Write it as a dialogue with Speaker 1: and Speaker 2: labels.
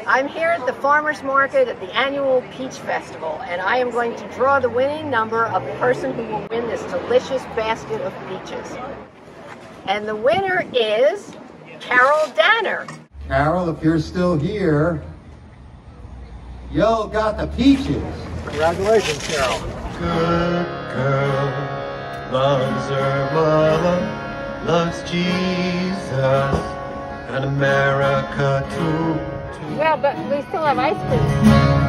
Speaker 1: I'm here at the farmer's market at the annual Peach Festival, and I am going to draw the winning number of the person who will win this delicious basket of peaches. And the winner is Carol Danner.
Speaker 2: Carol, if you're still here, you got the peaches.
Speaker 3: Congratulations, Carol.
Speaker 4: Good girl, loves her mama, loves Jesus, and America too.
Speaker 5: Well, but we still have ice cream.